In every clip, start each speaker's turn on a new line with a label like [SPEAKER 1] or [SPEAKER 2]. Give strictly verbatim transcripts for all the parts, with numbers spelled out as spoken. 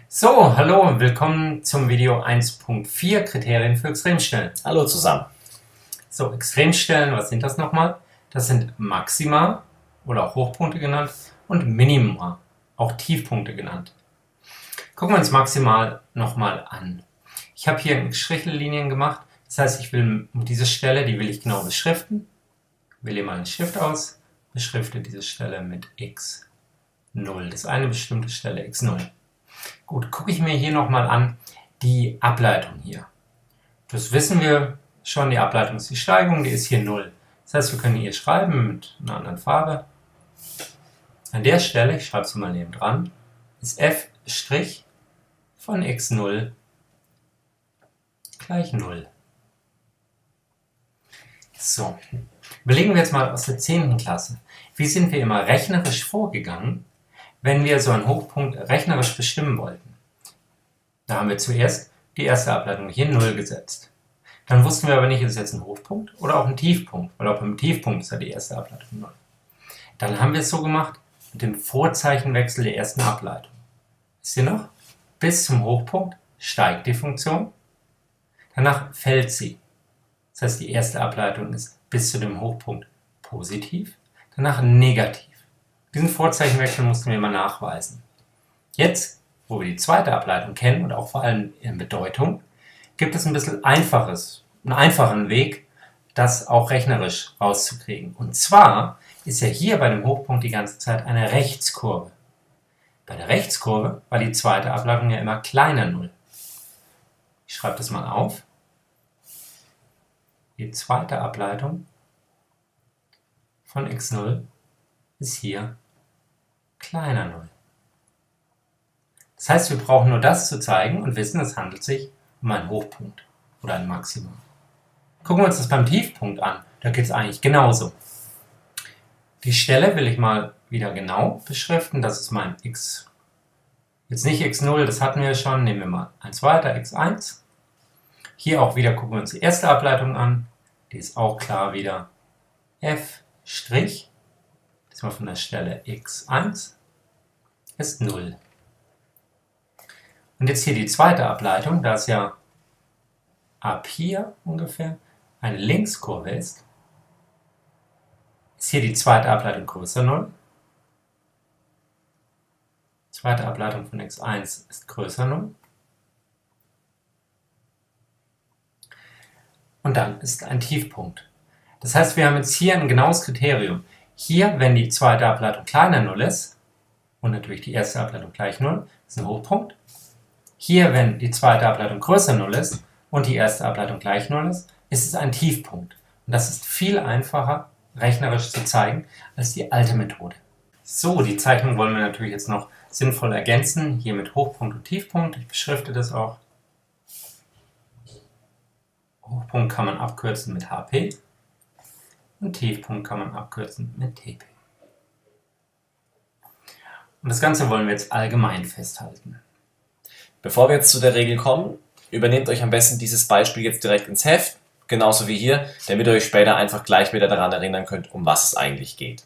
[SPEAKER 1] So, hallo und willkommen zum Video eins Punkt vier Kriterien für Extremstellen.
[SPEAKER 2] Hallo zusammen.
[SPEAKER 1] So, Extremstellen, was sind das nochmal? Das sind Maxima oder auch Hochpunkte genannt und Minima, auch Tiefpunkte genannt. Gucken wir uns Maximal nochmal an. Ich habe hier Strichellinien gemacht, das heißt, ich will um diese Stelle, die will ich genau beschriften. Wähle mal den Stift aus, beschrifte diese Stelle mit x null. Das ist eine bestimmte Stelle, x null. Gut, gucke ich mir hier nochmal an die Ableitung hier. Das wissen wir schon, die Ableitung ist die Steigung, die ist hier null. Das heißt, wir können hier schreiben mit einer anderen Farbe. An der Stelle, ich schreibe es mal neben dran, ist f' von x null gleich null. So, belegen wir jetzt mal aus der zehnten Klasse. Wie sind wir immer rechnerisch vorgegangen, wenn wir so einen Hochpunkt rechnerisch bestimmen wollten? Da haben wir zuerst die erste Ableitung hier null gesetzt. Dann wussten wir aber nicht, ist es jetzt ein Hochpunkt oder auch ein Tiefpunkt, weil auch beim Tiefpunkt ist ja die erste Ableitung null. Dann haben wir es so gemacht mit dem Vorzeichenwechsel der ersten Ableitung. Wisst ihr noch? Bis zum Hochpunkt steigt die Funktion, danach fällt sie. Das heißt, die erste Ableitung ist bis zu dem Hochpunkt positiv, danach negativ. Diesen Vorzeichenwechsel mussten wir mal nachweisen. Jetzt, wo wir die zweite Ableitung kennen und auch vor allem in Bedeutung, gibt es ein bisschen einfaches, einen einfachen Weg, das auch rechnerisch rauszukriegen. Und zwar ist ja hier bei dem Hochpunkt die ganze Zeit eine Rechtskurve. Bei der Rechtskurve war die zweite Ableitung ja immer kleiner null. Ich schreibe das mal auf. Die zweite Ableitung von x null ist hier kleiner null. Das heißt, wir brauchen nur das zu zeigen und wissen, es handelt sich um einen Hochpunkt oder ein Maximum. Gucken wir uns das beim Tiefpunkt an. Da geht es eigentlich genauso. Die Stelle will ich mal wieder genau beschriften. Das ist mein x. Jetzt nicht x null, das hatten wir schon. Nehmen wir mal eins weiter, x eins. Hier auch wieder gucken wir uns die erste Ableitung an. Die ist auch klar wieder f', diesmal von der Stelle x eins, ist null. Und jetzt hier die zweite Ableitung, da es ja ab hier ungefähr eine Linkskurve ist, ist hier die zweite Ableitung größer null. Zweite Ableitung von x eins ist größer null. Und dann ist ein Tiefpunkt. Das heißt, wir haben jetzt hier ein genaues Kriterium. Hier, wenn die zweite Ableitung kleiner null ist, und natürlich die erste Ableitung gleich null, ist ein Hochpunkt. Hier, wenn die zweite Ableitung größer null ist und die erste Ableitung gleich null ist, ist es ein Tiefpunkt. Und das ist viel einfacher rechnerisch zu zeigen als die alte Methode. So, die Zeichnung wollen wir natürlich jetzt noch sinnvoll ergänzen, hier mit Hochpunkt und Tiefpunkt. Ich beschrifte das auch. Hochpunkt kann man abkürzen mit H P und Tiefpunkt kann man abkürzen mit T P. Und das Ganze wollen wir jetzt allgemein festhalten.
[SPEAKER 2] Bevor wir jetzt zu der Regel kommen, übernehmt euch am besten dieses Beispiel jetzt direkt ins Heft, genauso wie hier, damit ihr euch später einfach gleich wieder daran erinnern könnt, um was es eigentlich geht.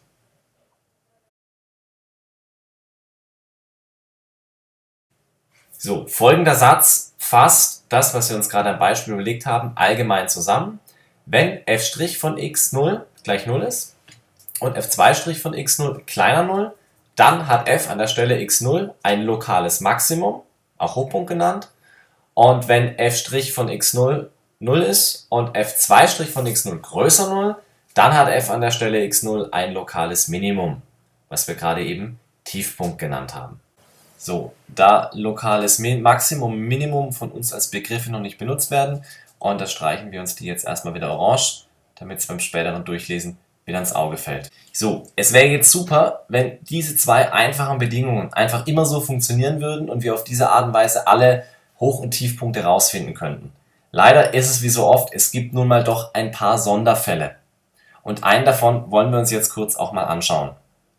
[SPEAKER 2] So, folgender Satz fasst das, was wir uns gerade am Beispiel überlegt haben, allgemein zusammen. Wenn f' von x null gleich null ist und f zwei' von x null kleiner null, dann hat f an der Stelle x null ein lokales Maximum, auch Hochpunkt genannt. Und wenn f' von x null null ist und f zwei' von x null größer null, dann hat f an der Stelle x null ein lokales Minimum, was wir gerade eben Tiefpunkt genannt haben. So, da lokales Maximum, Minimum von uns als Begriffe noch nicht benutzt werden, unterstreichen wir uns die jetzt erstmal wieder orange, damit es beim späteren Durchlesen wieder ins Auge fällt. So, es wäre jetzt super, wenn diese zwei einfachen Bedingungen einfach immer so funktionieren würden und wir auf diese Art und Weise alle Hoch- und Tiefpunkte rausfinden könnten. Leider ist es wie so oft, es gibt nun mal doch ein paar Sonderfälle. Und einen davon wollen wir uns jetzt kurz auch mal anschauen.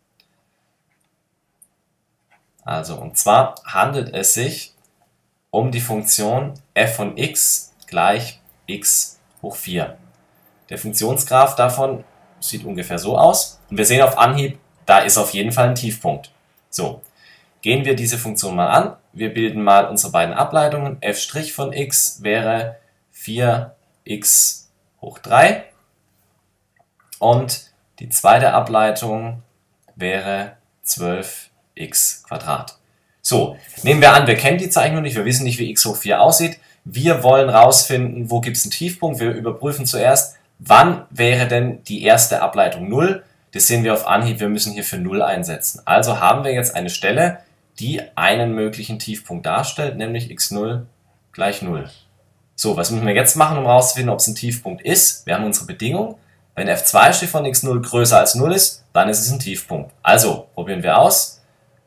[SPEAKER 2] Also, und zwar handelt es sich um die Funktion f von x gleich x hoch vier. Der Funktionsgraph davon sieht ungefähr so aus. Und wir sehen auf Anhieb, da ist auf jeden Fall ein Tiefpunkt. So, gehen wir diese Funktion mal an. Wir bilden mal unsere beiden Ableitungen. f' von x wäre vier x hoch drei und die zweite Ableitung wäre zwölf x Quadrat. So, nehmen wir an, wir kennen die Zeichnung nicht, wir wissen nicht, wie x hoch vier aussieht. Wir wollen rausfinden, wo gibt es einen Tiefpunkt. Wir überprüfen zuerst, wann wäre denn die erste Ableitung null. Das sehen wir auf Anhieb, wir müssen hier für null einsetzen. Also haben wir jetzt eine Stelle, die einen möglichen Tiefpunkt darstellt, nämlich x null gleich null. So, was müssen wir jetzt machen, um herauszufinden, ob es ein Tiefpunkt ist? Wir haben unsere Bedingung. Wenn f zwei' von x null größer als null ist, dann ist es ein Tiefpunkt. Also, probieren wir aus.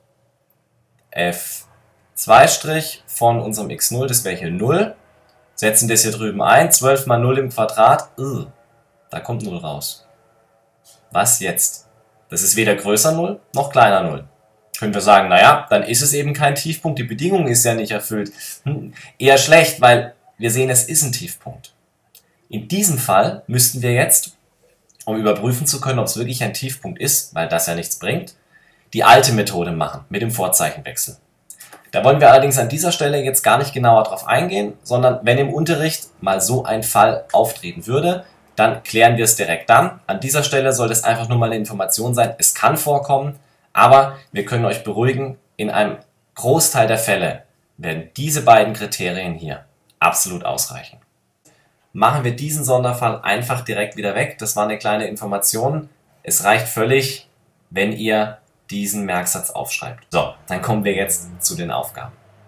[SPEAKER 2] f zwei' von unserem x null, das wäre hier null. Setzen das hier drüben ein. zwölf mal null im Quadrat. Ugh, da kommt null raus. Was jetzt? Das ist weder größer null noch kleiner null. Können wir sagen, naja, dann ist es eben kein Tiefpunkt. Die Bedingung ist ja nicht erfüllt. Hm, eher schlecht, weil wir sehen, es ist ein Tiefpunkt. In diesem Fall müssten wir jetzt, um überprüfen zu können, ob es wirklich ein Tiefpunkt ist, weil das ja nichts bringt, die alte Methode machen mit dem Vorzeichenwechsel. Da wollen wir allerdings an dieser Stelle jetzt gar nicht genauer drauf eingehen, sondern wenn im Unterricht mal so ein Fall auftreten würde, dann klären wir es direkt dann. An dieser Stelle soll das einfach nur mal eine Information sein. Es kann vorkommen, aber wir können euch beruhigen, in einem Großteil der Fälle werden diese beiden Kriterien hier absolut ausreichen. Machen wir diesen Sonderfall einfach direkt wieder weg. Das war eine kleine Information. Es reicht völlig, wenn ihr diesen Merksatz aufschreibt. So, dann kommen wir jetzt zu den Aufgaben.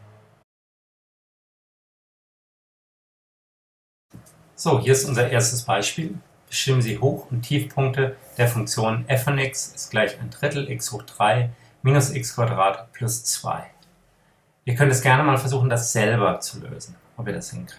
[SPEAKER 1] So, hier ist unser erstes Beispiel. Bestimmen Sie Hoch- und Tiefpunkte der Funktion f von x ist gleich ein Drittel x hoch drei minus x Quadrat plus zwei. Ihr könnt es gerne mal versuchen, das selber zu lösen, ob ihr das hinkriegt.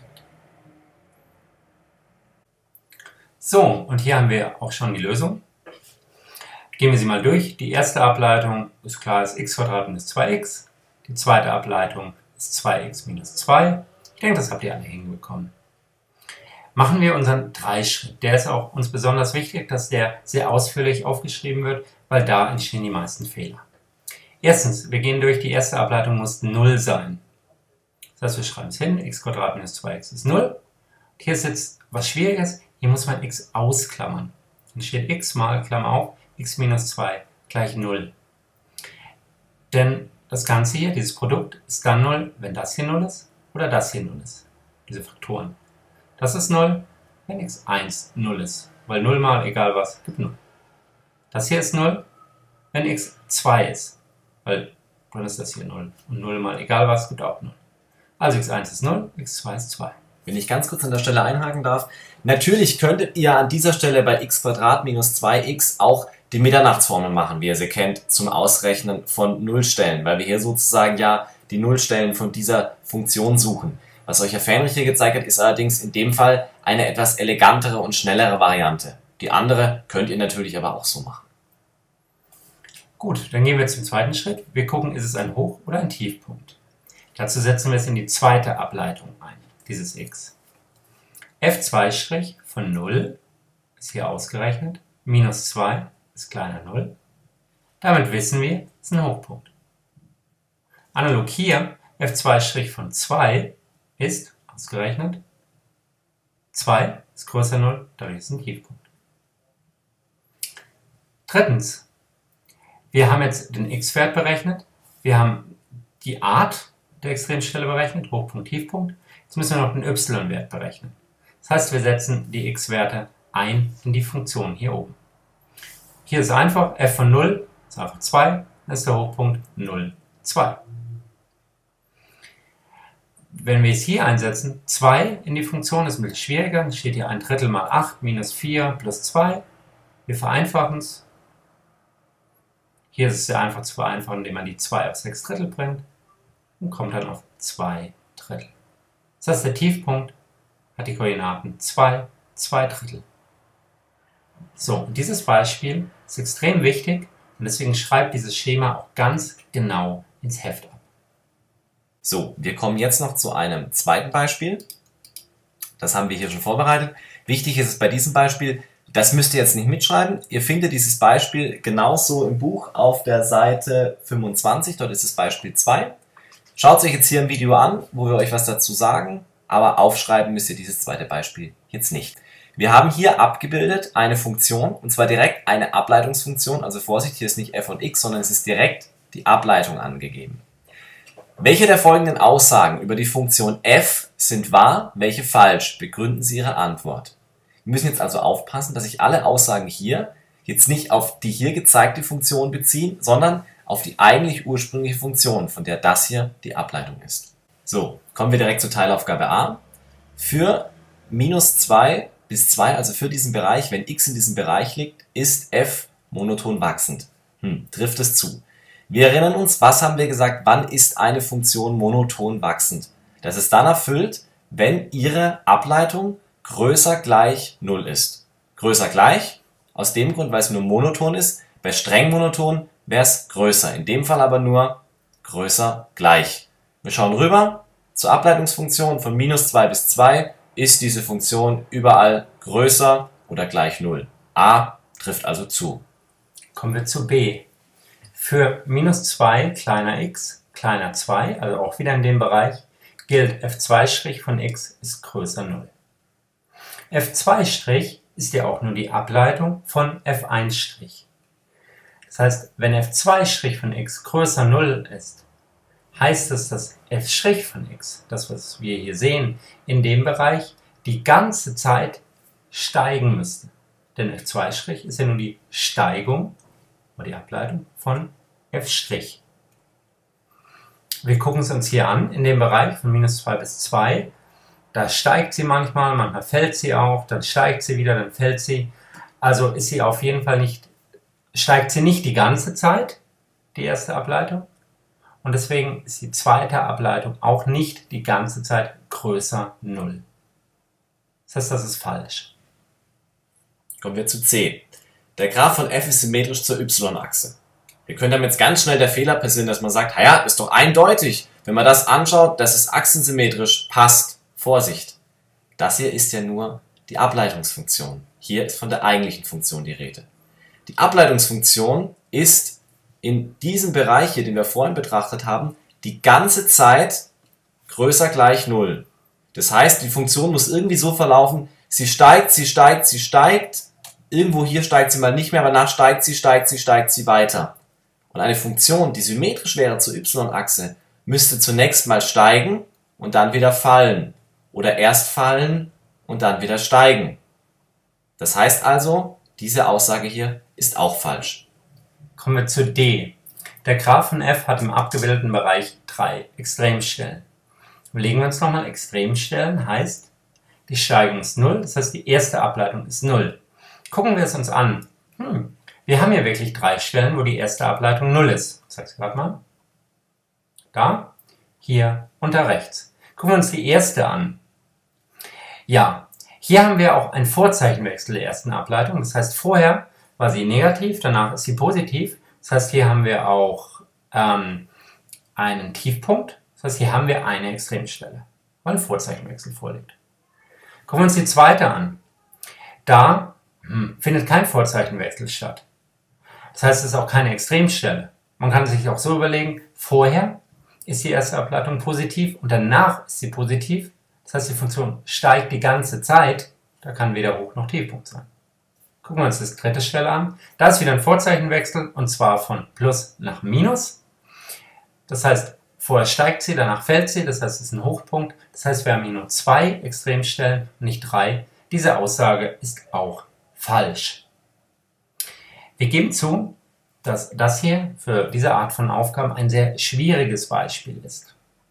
[SPEAKER 1] So, und hier haben wir auch schon die Lösung. Gehen wir sie mal durch. Die erste Ableitung ist klar, ist x Quadrat minus zwei x. Die zweite Ableitung ist zwei x minus zwei. Ich denke, das habt ihr alle hinbekommen. Machen wir unseren Dreischritt. Der ist auch uns besonders wichtig, dass der sehr ausführlich aufgeschrieben wird, weil da entstehen die meisten Fehler. Erstens, wir gehen durch, die erste Ableitung muss null sein. Das heißt, wir schreiben es hin, x Quadrat minus zwei x ist null. Und hier ist jetzt was Schwieriges, hier muss man x ausklammern. Dann steht x mal, Klammer auf, x minus zwei gleich null. Denn das Ganze hier, dieses Produkt, ist dann null, wenn das hier null ist oder das hier null ist. Diese Faktoren. Das ist null, wenn x eins null ist. Weil null mal egal was gibt null. Das hier ist null, wenn x zwei ist. Weil dann ist das hier null. Und null mal egal was gibt auch null. Also x eins ist null, x zwei ist zwei.
[SPEAKER 2] Wenn ich ganz kurz an der Stelle einhaken darf. Natürlich könntet ihr an dieser Stelle bei x Quadrat minus zwei x auch die Mitternachtsformel machen, wie ihr sie kennt, zum Ausrechnen von Nullstellen, weil wir hier sozusagen ja die Nullstellen von dieser Funktion suchen. Was euch Herr Fähnrich hier gezeigt hat, ist allerdings in dem Fall eine etwas elegantere und schnellere Variante. Die andere könnt ihr natürlich aber auch so machen.
[SPEAKER 1] Gut, dann gehen wir zum zweiten Schritt. Wir gucken, ist es ein Hoch- oder ein Tiefpunkt. Dazu setzen wir es in die zweite Ableitung ein, dieses x. f zwei' von null ist hier ausgerechnet, minus zwei ist kleiner null. Damit wissen wir, es ist ein Hochpunkt. Analog hier, f zwei' von zwei ist ausgerechnet, zwei ist größer null, dadurch ist es ein Tiefpunkt. Drittens, wir haben jetzt den x-Wert berechnet, wir haben die Art der Extremstelle berechnet, Hochpunkt, Tiefpunkt. Jetzt müssen wir noch den y-Wert berechnen. Das heißt, wir setzen die x-Werte ein in die Funktion hier oben. Hier ist einfach, f von null ist einfach zwei, dann ist der Hochpunkt null, zwei. Wenn wir es hier einsetzen, zwei in die Funktion ist ein bisschen schwieriger, dann steht hier ein Drittel mal acht minus vier plus zwei. Wir vereinfachen es. Hier ist es sehr einfach zu vereinfachen, indem man die zwei auf sechs Drittel bringt und kommt dann auf zwei Drittel. Das heißt, der Tiefpunkt hat die Koordinaten zwei, zwei Drittel. So, und dieses Beispiel ist extrem wichtig und deswegen schreibt dieses Schema auch ganz genau ins Heft ab.
[SPEAKER 2] So, wir kommen jetzt noch zu einem zweiten Beispiel. Das haben wir hier schon vorbereitet. Wichtig ist es bei diesem Beispiel, Das müsst ihr jetzt nicht mitschreiben. Ihr findet dieses Beispiel genauso im Buch auf der Seite fünfundzwanzig. Dort ist das Beispiel zwei. Schaut euch jetzt hier ein Video an, wo wir euch was dazu sagen. Aber aufschreiben müsst ihr dieses zweite Beispiel jetzt nicht. Wir haben hier abgebildet eine Funktion, und zwar direkt eine Ableitungsfunktion. Also Vorsicht, hier ist nicht f von x, sondern es ist direkt die Ableitung angegeben. Welche der folgenden Aussagen über die Funktion f sind wahr, welche falsch? Begründen Sie Ihre Antwort. Wir müssen jetzt also aufpassen, dass sich alle Aussagen hier jetzt nicht auf die hier gezeigte Funktion beziehen, sondern auf die eigentlich ursprüngliche Funktion, von der das hier die Ableitung ist. So, kommen wir direkt zur Teilaufgabe A. Für minus zwei bis zwei, also für diesen Bereich, wenn x in diesem Bereich liegt, ist f monoton wachsend. Hm, trifft es zu. Wir erinnern uns, was haben wir gesagt, wann ist eine Funktion monoton wachsend? Das ist dann erfüllt, wenn ihre Ableitung größer gleich null ist. Größer gleich, aus dem Grund, weil es nur monoton ist. Bei streng monoton wäre es größer. In dem Fall aber nur größer gleich. Wir schauen rüber zur Ableitungsfunktion von minus zwei bis zwei. Ist diese Funktion überall größer oder gleich null. A trifft also zu.
[SPEAKER 1] Kommen wir zu B. Für minus zwei kleiner x kleiner zwei, also auch wieder in dem Bereich, gilt f zwei' von x ist größer null. f zwei' ist ja auch nur die Ableitung von f eins'. Das heißt, wenn f zwei' von x größer null ist, heißt es, dass f' von x, das was wir hier sehen, in dem Bereich die ganze Zeit steigen müsste. Denn f zwei' ist ja nur die Steigung oder die Ableitung von f'. Wir gucken es uns hier an, in dem Bereich von minus zwei bis zwei. Da steigt sie manchmal, manchmal fällt sie auch, dann steigt sie wieder, dann fällt sie. Also ist sie auf jeden Fall nicht, steigt sie nicht die ganze Zeit, die erste Ableitung. Und deswegen ist die zweite Ableitung auch nicht die ganze Zeit größer null. Das heißt, das ist falsch.
[SPEAKER 2] Kommen wir zu C. Der Graph von f ist symmetrisch zur y-Achse. Wir können damit jetzt ganz schnell der Fehler passieren, dass man sagt, naja, ist doch eindeutig, wenn man das anschaut, dass es achsensymmetrisch passt. Vorsicht, das hier ist ja nur die Ableitungsfunktion. Hier ist von der eigentlichen Funktion die Rede. Die Ableitungsfunktion ist in diesem Bereich hier, den wir vorhin betrachtet haben, die ganze Zeit größer gleich null. Das heißt, die Funktion muss irgendwie so verlaufen, sie steigt, sie steigt, sie steigt, irgendwo hier steigt sie mal nicht mehr, aber danach steigt sie, steigt sie, steigt sie weiter. Und eine Funktion, die symmetrisch wäre zur y-Achse, müsste zunächst mal steigen und dann wieder fallen. Oder erst fallen und dann wieder steigen. Das heißt also, diese Aussage hier ist auch falsch.
[SPEAKER 1] Kommen wir zu D. Der Graph von f hat im abgebildeten Bereich drei Extremstellen. Überlegen wir uns nochmal, Extremstellen heißt, die Steigung ist null, das heißt die erste Ableitung ist null. Gucken wir es uns an. Hm, wir haben hier wirklich drei Stellen, wo die erste Ableitung null ist. Ich zeige es gerade mal. Da, hier und da rechts. Gucken wir uns die erste an. Ja, hier haben wir auch einen Vorzeichenwechsel der ersten Ableitung. Das heißt, vorher war sie negativ, danach ist sie positiv. Das heißt, hier haben wir auch ähm, einen Tiefpunkt. Das heißt, hier haben wir eine Extremstelle, weil ein Vorzeichenwechsel vorliegt. Gucken wir uns die zweite an. Da hm, findet kein Vorzeichenwechsel statt. Das heißt, es ist auch keine Extremstelle. Man kann sich auch so überlegen, vorher ist die erste Ableitung positiv und danach ist sie positiv. Das heißt, die Funktion steigt die ganze Zeit. Da kann weder Hoch- noch Tiefpunkt sein. Gucken wir uns das dritte Stelle an. Da ist wieder ein Vorzeichenwechsel und zwar von Plus nach Minus. Das heißt, vorher steigt sie, danach fällt sie. Das heißt, es ist ein Hochpunkt. Das heißt, wir haben hier nur zwei Extremstellen und nicht drei. Diese Aussage ist auch falsch. Wir geben zu, dass das hier für diese Art von Aufgaben ein sehr schwieriges Beispiel ist.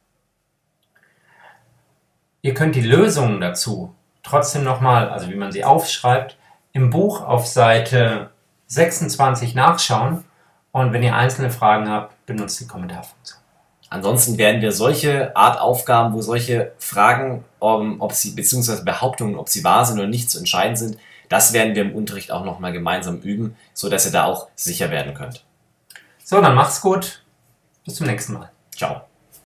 [SPEAKER 1] Ihr könnt die Lösungen dazu trotzdem nochmal, also wie man sie aufschreibt, im Buch auf Seite sechsundzwanzig nachschauen und wenn ihr einzelne Fragen habt, benutzt die Kommentarfunktion.
[SPEAKER 2] Ansonsten werden wir solche Art Aufgaben, wo solche Fragen, ob sie, beziehungsweise Behauptungen, ob sie wahr sind oder nicht zu entscheiden sind, das werden wir im Unterricht auch nochmal gemeinsam üben, sodass ihr da auch sicher werden könnt.
[SPEAKER 1] So, dann macht's gut. Bis zum nächsten Mal.
[SPEAKER 2] Ciao.